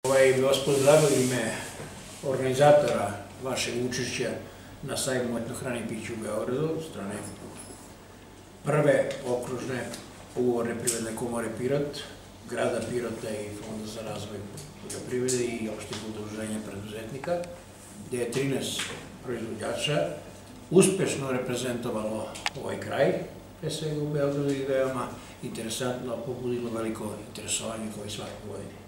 Vas pozdravili ime organizatora vašeg učešća na sajmu etnohrane i pića u Beogradu, strane prve okružne ugovorne privredne komore Pirot, grada Pirota i Fonda za razvoj poljoprivrede i opšteg udruženja preduzetnika, gde je 13 proizvođača uspešno reprezentovalo ovaj kraj, pre svega u Beogradu, i veoma interesantno pobudilo veliko interesovanje kao i svake godine.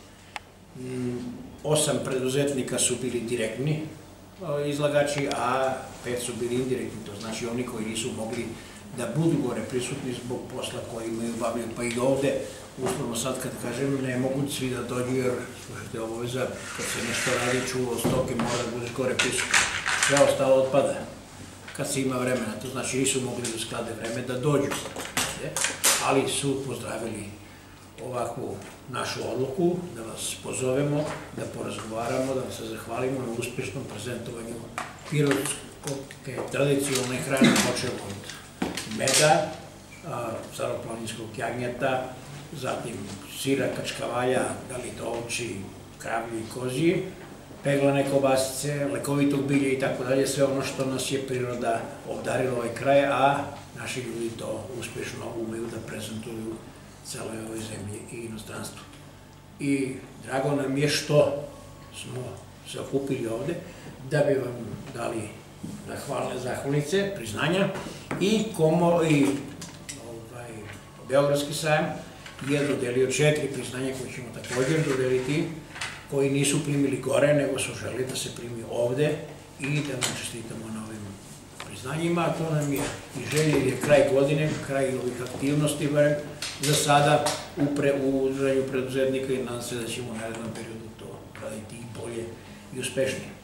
8 preduzetnika su bili direktni izlagači, a 5 su bili indirektni, to znači oni koji nisu mogli da budu gore prisutni zbog posla koji imaju bavljaju, pa i ovde, uslovno sad kad kažem, ne mogu svi da dođu jer, slušajte, obaveza, kad se nešto radi, čuo stoke, mora da budeš gore prisutni. Sve ostalo otpada kad se ima vremena, to znači nisu mogli da sklade vreme da dođu, ali su pozdravili ovakvu našu odluku, da vas pozovemo, da porazgovaramo, da vam se zahvalimo na uspešnom prezentovanju pirotske tradicionalne hrane, počeo od meda, staroplaninskog jagnjeta, zatim sira, kačkavalja, da li to ovči, kravlji i kozji, peglane kobasice, lekovitog bilja i tako dalje, sve ono što nas je priroda obdarila ovaj kraj, a naši ljudi to uspešno umeju da prezentuju celoj ovoj zemlji i inostranstvu. I drago nam je što smo se okupili ovde da bi vam dali zahvalnice, priznanja, i Beogradski sajam je dodelio 4 priznanja koje ćemo također dodeliti, koji nisu primili gore, nego su želi da se primi ovde i da nam čestitamo na ovim priznanjima. To nam je i želje, jer je kraj godine, kraj ovih aktivnosti, za sada u udruženju preduzetnika, i nadam se da ćemo u narednom periodu to raditi i bolje i uspešnije.